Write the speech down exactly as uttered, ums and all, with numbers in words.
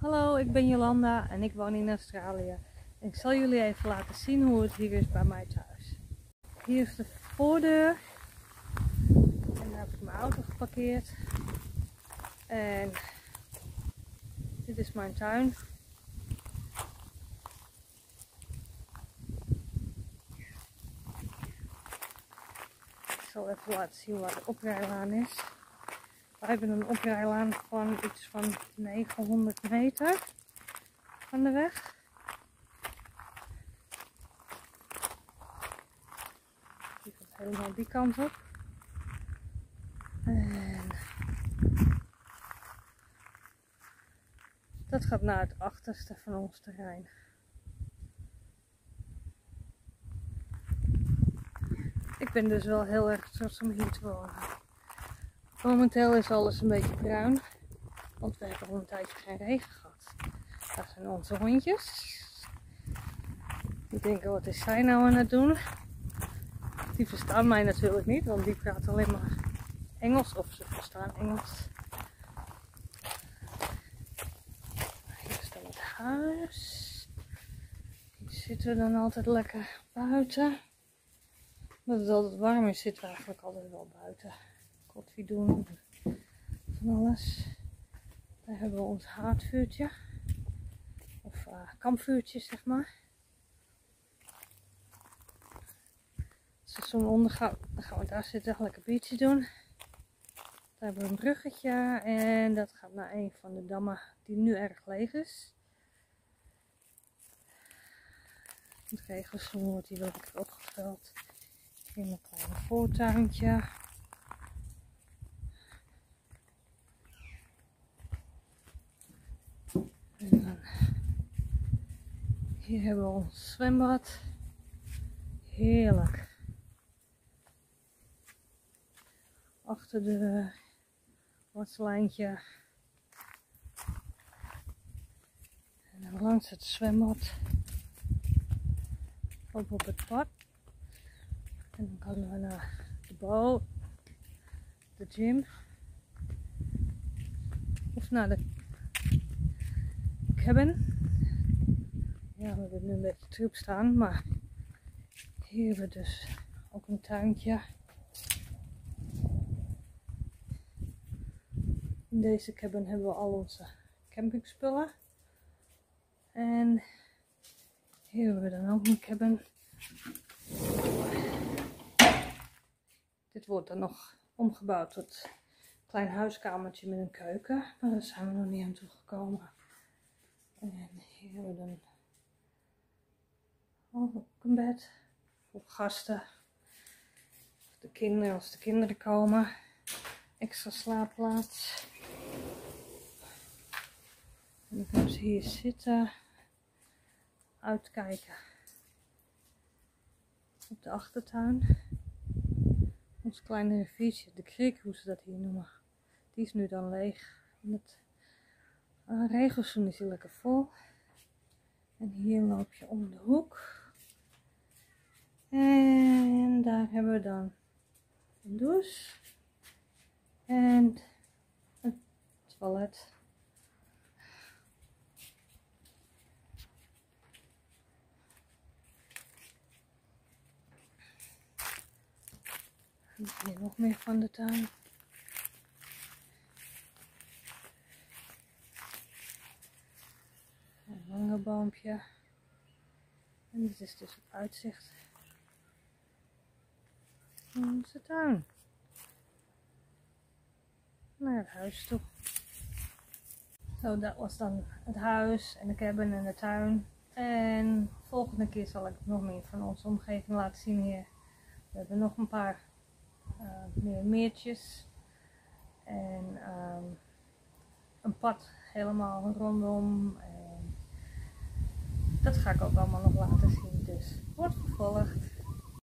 Hallo, ik ben Jolanda en ik woon in Australië. Ik zal jullie even laten zien hoe het hier is bij mij thuis. Hier is de voordeur. En daar heb ik mijn auto geparkeerd. En dit is mijn tuin. Ik zal even laten zien waar de oprijlaan is. We hebben een oprijlaan van iets van negenhonderd meter van de weg. Die gaat helemaal die kant op. En dat gaat naar het achterste van ons terrein. Ik ben dus wel heel erg trots om hier te wonen. Momenteel is alles een beetje bruin, want we hebben al een tijdje geen regen gehad. Dat zijn onze hondjes. Die denken, wat is zij nou aan het doen? Die verstaan mij natuurlijk niet, want die praten alleen maar Engels, of ze verstaan Engels. Hier is dan het huis. Hier zitten we dan altijd lekker buiten. Omdat het altijd warm is, zitten we eigenlijk altijd wel buiten. Koffie doen, van alles. Daar hebben we ons haardvuurtje. Of uh, kampvuurtje, zeg maar. Als de zon ondergaat, dan gaan we daar zitten, lekker biertje doen. Daar hebben we een bruggetje en dat gaat naar een van de dammen die nu erg leeg is. Het regenseizoen wordt hier wel lekker opgevuld. Hier een klein voortuintje. En dan hier hebben we ons zwembad. Heerlijk. Achter de waslijntje. En dan langs het zwembad. Op op het pad. En dan kunnen we naar de boot, de gym. Of naar de cabin. Ja, we hebben nu een beetje troep staan, maar hier hebben we dus ook een tuintje. In deze cabin hebben we al onze campingspullen. En hier hebben we dan ook een cabin. Dit wordt dan nog omgebouwd tot een klein huiskamertje met een keuken. Maar daar zijn we nog niet aan toegekomen. En hier hebben we dan ook een bed voor gasten. Of de kinderen, als de kinderen komen. Extra slaapplaats. En dan kunnen ze hier zitten. Uitkijken op de achtertuin. Ons kleine riviertje, de creek, hoe ze dat hier noemen. Die is nu dan leeg. En het uh, regenseizoen is hier lekker vol. En hier loop je om de hoek. En daar hebben we dan een douche. En een toilet. En hier nog meer van de tuin. Een mangorboompje. En dit is dus het uitzicht van onze tuin. Naar het huis toe. Zo, dat was dan het huis en de cabin en de tuin. En de volgende keer zal ik nog meer van onze omgeving laten zien hier. We hebben nog een paar uh, meer meertjes. En um, een pad helemaal rondom. En dat ga ik ook allemaal nog laten zien. Dus wordt vervolgd.